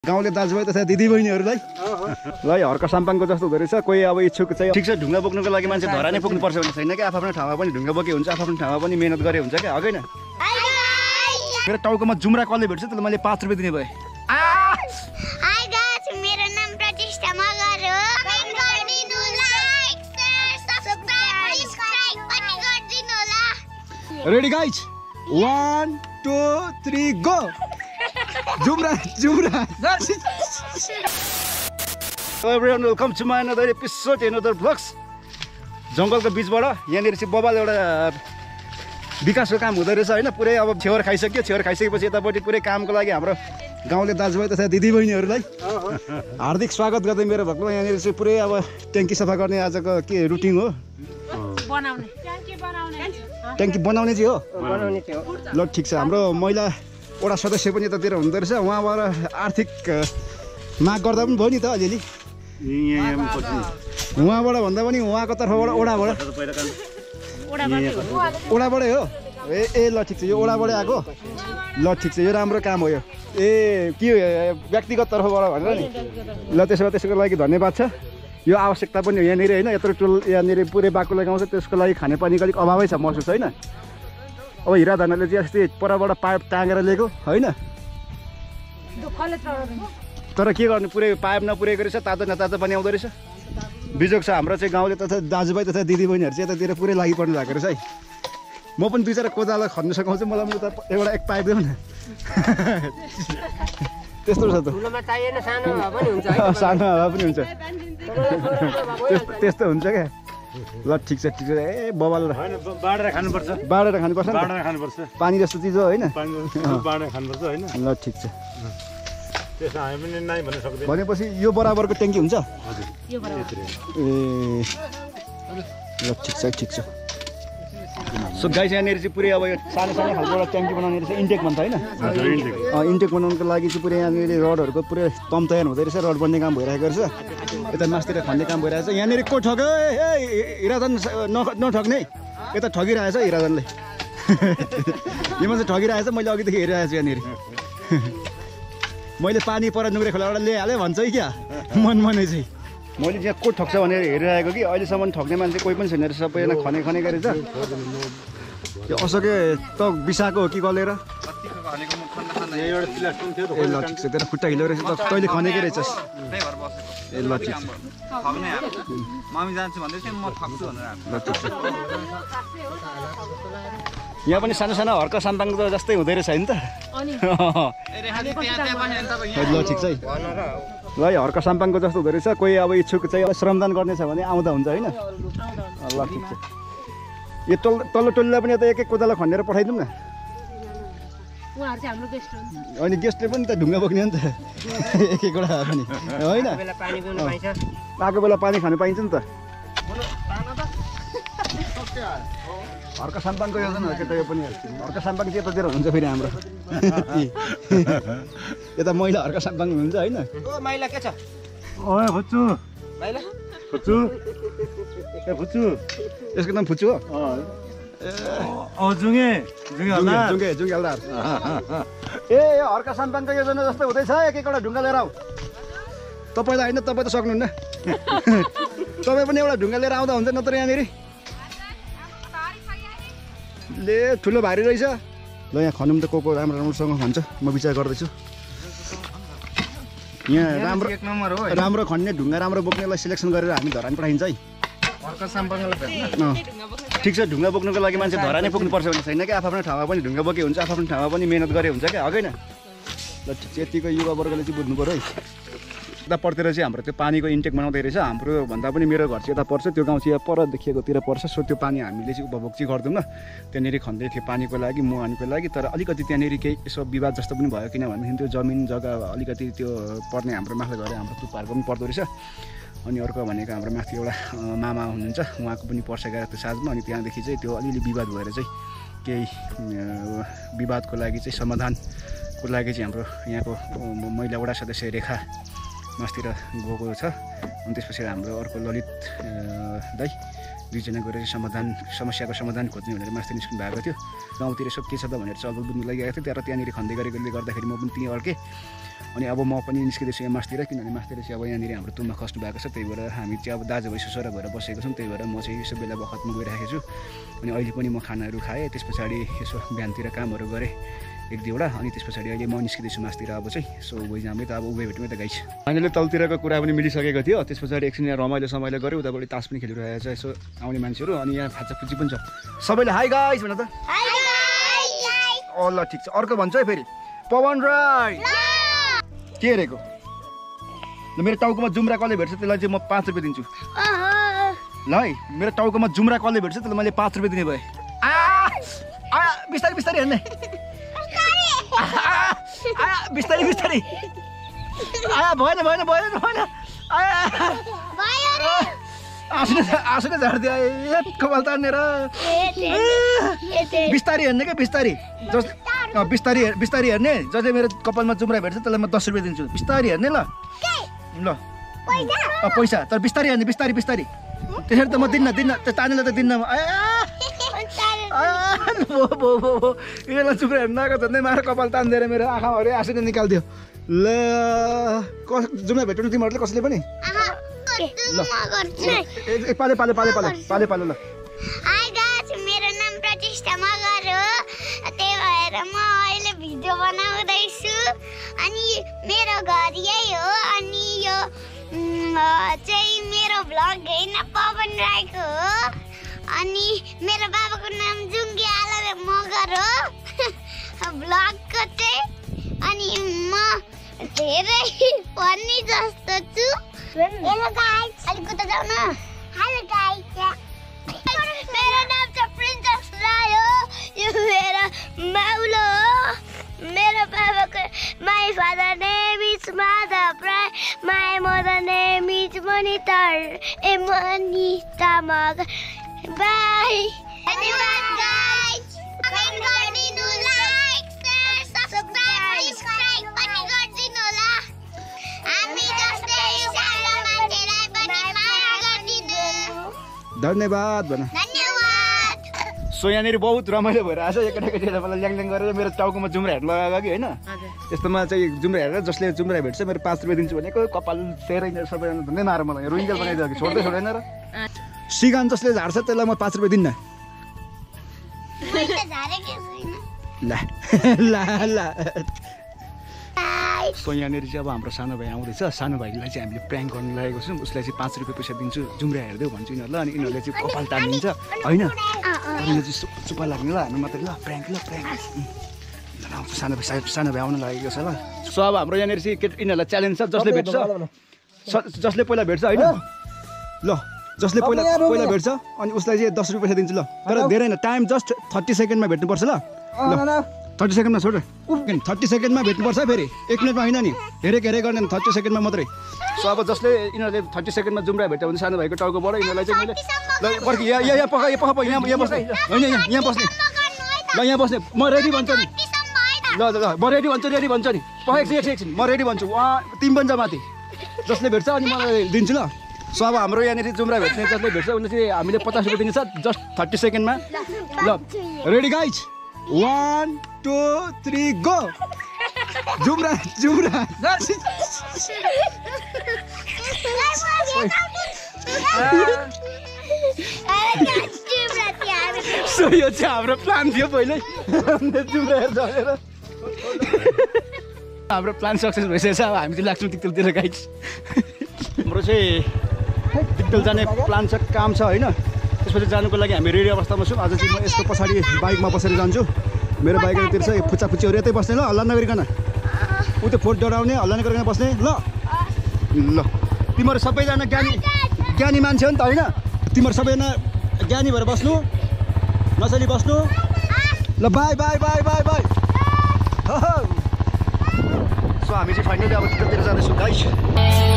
गाउँले दाजुभाइ तथा दिदीबहिनीहरूलाई ल हर्क साम्पाङको जस्तो हुँदो रहेछ। कोही अब इच्छुक चाहिँ ठिक छ ढुङ्गा बोक्नुको लागि मान्छे धरा नै पुग्नुपर्छ भन्ने छैन क्या। आफ्नो ठाउँमा पनि ढुङ्गा बोके हुन्छ, आफ्नो ठाउँमा पनि मेहनत गरे हुन्छ क्या, होइन? मेरो टाउकोमा जुम्रा कसले भेट्छ त्यसलाई मैले 5 रुपियाँ दिने भए। हाय गाइस, मेरो नाम प्रतिष्ठा मगर हो। कमेन्ट गरिदिनु, लाइक, शेयर, सब्स्क्राइब पनि गरिदिनु होला। Ready guys, 1 2 3 go. जुम्रा जुम्रा। Hello everyone, welcome to my another episode, another vlogs. जङ्गलको बिचबाट यहाँनिर चाहिँ बबाल एउटा विकासको काम हुँदो रहेछ होइन। पुरै अब छेवर खाइसक्यो। छेवर खाइसकेपछि यतापट्टि पुरै कामको लागि हाम्रो गाउँले दाजुभाइ तथा दिदीबहिनीहरूलाई हार्दिक स्वागत गर्दै मेरो भक्तमा यहाँनिर चाहिँ पुरै अब ट्याङ्की सफा गर्ने आजको के रुटिन हो। ट्याङ्की बनाउने चाहिँ हो। ल ठिक छ। हाम्रो महिला वडा सदस्य पनि यतातिर हुँदो रहेछ। उहाँबाट आर्थिक माग गर्दा पनि भयो नि त अलिअलि। उहाँबाट भन्दा पनि उहाँको तर्फबाट ओडाबाटै हो। ए ल ठिक छ, यो ओडाबाटै आएको। ल ठिक छ, यो राम्रो काम हो यो। ए के व्यक्तिगत तर्फबाट भनेर नि। ल त्यसो भए त्यसको लागि धन्यवाद छ। यो आवश्यकता पनि हो यहाँनिर होइन। यत्रो टोल यहाँनिर पुरै बाक्लो लगाउँछ, त्यसको लागि खानेपानीको अलिक अभावै छ महसुस होइन। अब हिरा धनले चाहिँ अस्ति परबाट पाइप टाँगेर लिएको होइन। तर के गर्ने, पुरै पाइप नपुरेको रहेछ, तातो नतातो पनि आउँदो रहेछ। बिजोग छ हाम्रो चाहिँ गाउँले तथा दाजुभाइ तथा दिदीबहिनीहरू चाहिँ यतातिर पुरै लागि पर्नु भएको रहेछ है। म पनि बिचरा कोदालो खन्नु सघाउँछु, मलाई पनि उता एउटा एक पाइप देऊ न। त्यस्तो छ त। सानो हावा पनि हुन्छ, त्यस्तो हुन्छ क्या। ल ठिक छ ठिक छ। ए बबाल बाँडेर खानुपर्छ, बाँडेर खानुपर्छ, पानी जस्तो चिज हो होइन। बाँडेर खानुपर्छ होइन। ल ठिक छ। भनेपछि यो बराबरको ट्याङ्की हुन्छ। ए ल ठिक छ ठिक छ। सो गाइस, यहाँनिर चाहिँ पुरै अब यो सानो सानो खालको एउटा ट्याङ्की बनाउने रहेछ, इन्टेक भन्छ होइन। इन्टेक बनाउनुको लागि चाहिँ पुरै यहाँनिर रडहरूको पुरै तम तयार हुँदो रहेछ। रड बन्ने काम भइरहेको रहेछ। यता मास्तिर खन्ने काम भइरहेछ। यहाँनिर को ठग्यो? ए हिराधन नठग्ने, यता ठगिरहेछ हिराधनले। यो मान्छे ठगिरहेछ। मैले अघिदेखि हेरिरहेको छु यहाँनिर। मैले पानी पर नुग्रे खोलाबाट ल्याइहालेँ भन्छ है क्या मनमनै चाहिँ। मैले चाहिँ को ठग्छ भनेर हेरिरहेको कि अहिलेसम्म ठग्ने मान्छे कोही पनि छैन रहेछ। सबैजना खने गरेछ। त्यो असके त बिसाएको हो कि गलेर। ए ल ठिक छ, तेरो खुट्टा हिलो रहेछ त, तैँले खनेकै रहेछस्। ए ल ठिक छ। यहाँ पनि सानो सानो हर्क साम्पाङ जस्तै हुँदै रहेछ होइन त। ल ठिक छ है। ल हर्क साम्पाङको जस्तो हुँदो रहेछ। कोही अब इच्छुक चाहिँ श्रमदान गर्ने छ भने आउँदा हुन्छ होइन। ल ठिक छ। यो तल्लो टोलीलाई पनि यता एक एक कोदालो खनेर पठाइदिउँ न। अनि गेस्टले पनि त ढुङ्गा बोक्ने हो नि त। एक एकवटा पनि होइन। आएको बेला पानी खानु पाइन्छ नि त। हर्क साम्पाङको योजना हो के त यो पनि। हर्क साम्पाङ चाहिँ यतातिर हुन्छ फेरि हाम्रो। यता महिला हर्क साम्पाङ हुन्छ होइन। माइला के छ? ओए फुच्चु, माइला फुच्चु, ए फुच्चु, यसको नाम फुच्चु हो। जुङ्गे हल्दार। जुङ्गे हल्दार। ए यो हर्क साम्पाङको योजना जस्तो हुँदैछ। एक एकवटा ढुङ्गा लिएर आऊ। तपाईँलाई होइन, तपाईँ त सक्नुहुन्न। तपाईँ पनि एउटा ढुङ्गा लिएर आउँदा हुन्छ नत्र यहाँनिर। ले ठुलो भारी रहेछ। ल यहाँ खनौँ त, को राम्रोसँग खन्छ। म विचार गर्दैछु। यहाँ राम्रो खन्ने ढुङ्गा राम्रो बोक्नेलाई सिलेक्सन गरेर हामी धरान पठाइन्छ है। ठिक छ, ढुङ्गा बोक्नुको लागि मान्छे धरा नै पुग्नुपर्छ भन्ने छैन क्या। आफ्नो ठाउँमा पनि ढुङ्गा बोके हुन्छ, आफ्नो ठाउँमा पनि मेहनत गरे हुन्छ क्या, होइन? ल ठिक छ। यतिको युवा वर्गले चाहिँ बुझ्नु पऱ्यो है। यता परतिर चाहिँ हाम्रो त्यो पानीको इन्टेक बनाउँदै रहेछ। हाम्रो भन्दा पनि मेरो घर चाहिँ यता पर्छ, त्यो गाउँ चाहिँ पर देखिएकोतिर पर्छ। सो त्यो पानी हामीले चाहिँ उपभोग चाहिँ गर्दैनौँ न। त्यहाँनिर खन्दै थियो पानीको लागि, मुहानको लागि। तर अलिकति त्यहाँनिर केही यसो विवाद जस्तो पनि भयो, किनभनेदेखि त्यो जमिन जग्गा अलिकति त्यो पर्ने हाम्रो माथि गएर हाम्रो तुप्पाहरूको पनि पर्दो रहेछ। अनि अर्को भनेको हाम्रो माथि एउटा मामा हुनुहुन्छ, उहाँको पनि पर्छ गएर त्यो साँझमा। अनि त्यहाँदेखि चाहिँ त्यो अलिअलि विवाद भएर चाहिँ केही विवादको लागि चाहिँ समाधानको लागि चाहिँ हाम्रो यहाँको महिला वडा सदस्य रेखा मास्तिर गएको छ। अनि त्यसपछि हाम्रो अर्को ललित दाइ दुईजना गएर समस्याको समाधान खोज्ने भनेर मास्टर निस्कनु भएको थियो। गाउँतिर सब के छ त भनेर चलबुल बुझ्नु लागिरहेको थियो। त्यहाँनिर खन्दै गरेकोले गर्दाखेरि म पनि त्यहीँ अड्केँ। अनि अब म पनि निस्किँदैछु यहाँ मासतिर, किनभने मासतिर चाहिँ अब यहाँनिर हाम्रो तुमा खस्नु भएको छ, त्यही भएर हामी चाहिँ अब दाजुभाइ ससुरा भएर बसेको छौँ। त्यही भएर म चाहिँ यसो बेला बखतमा गइरहेको छु। अनि अहिले पनि म खानाहरू खाएँ, त्यस पछाडि यसो बिहानतिर कामहरू गरेँ एक दुईवटा, अनि त्यस पछाडि अहिले म निस्किँदैछु मासतिर अब चाहिँ। सो गइजामै त अब उभे भेटमै त गाइस। हामीले तलतिरको कुरा पनि मिलिसकेको थियो, त्यस पछाडि एकछिन यहाँ रमाइलो समाइलो गऱ्यो, उतापट्टि तास पनि खेलिरहेको छ यसो आउने मान्छेहरू। अनि यहाँ फाचाफुची पनि छ। सबैले हाई गाइस भन त। ल ठिक छ, अर्को भन्छ है फेरि पवन राई के हेरेको ल। मेरो टाउकोमा जुम्रा कसले भेट्छ त्यसलाई चाहिँ म 5 रुपियाँ दिन्छु ल है। मेरो टाउकोमा जुम्रा कसले भेट्छ त्यसलाई मैले 5 रुपियाँ दिने भए। बिस्तारै बिस्तारै हेर्ने, बिस्तारै बिस्तारै। भएन भएन भएन भएन, आँसु नै झार्दियो कपाल तानेर। बिस्तारै हेर्ने क्या, बिस्तारै बिस्तारै बिस्तारै हेर्ने। जसले मेरो कपालमा जुम्रा भेट्छ त्यसलाई म 10 रुपियाँ दिन्छु। बिस्तारै हेर्ने ल ल। पैसा तर बिस्तारै हेर्ने, बिस्तारै बिस्तारै। त्यसरी त म दिन्न त्यो तानेलाई त दिन्न म। यसलाई जुम्रा हेर्नु आएको झन्डै मार कपाल तानिदिएर मेरो आँखाहरू आँसु नै निकालिदियो ल। जुम्रा भेट्नु तिमीहरूले कसैले पनि ल। पाले पाले पाले पाले पाले पाले ल। हाई गाइस, मेरो नाम प्रतिष्ठा मगर हो, त्यही भएर म अहिले भिडियो बनाउँदैछु। अनि मेरो घर यही हो। अनि यो चाहिँ मेरो भ्लग होइन, पवन राईको हो। अनि मेरो बाबाको नाम जुङ्गे आला मगर हो भ्लगको चाहिँ। अनि म धेरै फनी जस्तो छु। हेलो गाइस, अलिक उता जाऊ न। हेलो गाइस, मेरो नाम चाहिँ प्रिन्सेस राई हो। यो मेरो माउलो हो। मेरो बाबाको my father name is Madhav Rai, my mother name is Manita Magar. Bye, धन्यवाद गाइस। कमेन्ट गरिदिनु, लाइक शेयर सब्स्क्राइब पनि गरिदिनु होला। हामी जस्तै सानो मान्छेलाई पनि माया गरिदिनु। धन्यवाद भन। धन्यवाद। सो यहाँनिर बहुत रमाइलो भएर आएको छ। एकैचोटि मलाई ल्याङल्याङ गरेर मेरो टाउकोमा जुम्रा हेर्नु लगाएको कि होइन। यस्तोमा चाहिँ जुम्रा हेरेर जसले जुम्रा भेट्छ मेरो 5 रुपियाँ दिन्छु भनेको कपाल तेह्रै सबैजना धन्दै मार मलाई रुइन्जेल बनाइदियो कि छोड्दै छोडेन र। सिगान जसले झार्छ त्यसलाई म 5 रुपियाँ दिन्न ल ल ल। सो यहाँनिर चाहिँ अब हाम्रो सानो भाइ आउँदैछ। सानो भाइलाई चाहिँ हामीले प्र्याङ्क गर्नु लागेको छौँ। उसलाई चाहिँ 5 रुपियाँ पैसा दिन्छु, जुम्रा हेर्दै भन्छु यिनीहरूलाई। अनि यिनीहरूले चाहिँ कपाल तानिदिन्छ होइन, यिनीहरू चाहिँ चुप्पा लाग्ने ल। हामी मात्रै ल प्र्याङ्क ल प्र्याङ्क ल। आउँछ सानो भाइ आउनु लागेको छ ल। सो अब हाम्रो यहाँनिर चाहिँ यिनीहरूलाई च्यालेन्ज छ, जसले भेट्छ जसले पहिला भेट्छ होइन ल, जसले पहिला भेट्छ अनि उसलाई चाहिँ 10 रुपियाँ पैसा दिन्छु ल। तर धेरै न, टाइम जस्ट 30 सेकेन्डमा भेट्नुपर्छ ल। 30 सेकेन्डमा छोड, 30 सेकेन्डमा भेट्नुपर्छ। फेरि 1 मिनटमा होइन नि, हेरे गर्ने 30 सेकेन्डमा मात्रै। सो अब जसले यिनीहरूले 30 सेकेन्डमा जुम्रा भेट्यो भने सानो भाइको टाउकोबाट यिनीहरूलाई चाहिँ मैले ल पर्खि यहाँ बस्ने होइन, यहाँ बस्ने ल, यहाँ बस्ने। म रेडी भन्छु नि ल ल, म रेडी भन्छु नि। एकछिन म रेडी भन्छु। तिमी पनि जा माथि, जसले भेट्छ अनि मलाई दिन्छु ल। सो अब हाम्रो यहाँनिर जुम्रा भेट्ने जसले भेट्छ उसले चाहिँ हामीले 50 रुपियाँ दिन्छ जस्ट 30 सेकेन्डमा ल। Ready guys, 1 2 3 go. जुम्रा जुम्रा सो यो चाहिँ हाम्रो प्लान थियो पहिल्यै जुम्रा हेर्छ भनेर। हाम्रो प्लान सक्सेस भइसकेको छ। अब हामी चाहिँ लाग्छौँ तिक्तलतिर गाइज। हाम्रो चाहिँ तिक्तल जाने प्लान छ, काम छ होइन। त्यसपछि जानुको लागि हामी रेडी अवस्थामा छौँ। आज चाहिँ म यसको पछाडि बाइकमा बसेर जान्छु। मेरो बाइकतिर चाहिँ फुच्चाफुच्चीहरू यतै बस्ने ल, हल्ला नगरिकन। ऊ त्यो फोट डराउने, हल्ला नगरिकन बस्ने ल। ल तिमीहरू सबैजना ज्ञानी मान्छे हो नि त होइन। तिमीहरू सबैजना ज्ञानी भएर बस्नु, नसली बस्नु ल। Bye bye bye bye bye. So हामी चाहिँ फाइनली अब तिक्तलतिर जाँदैछौँ गाइस।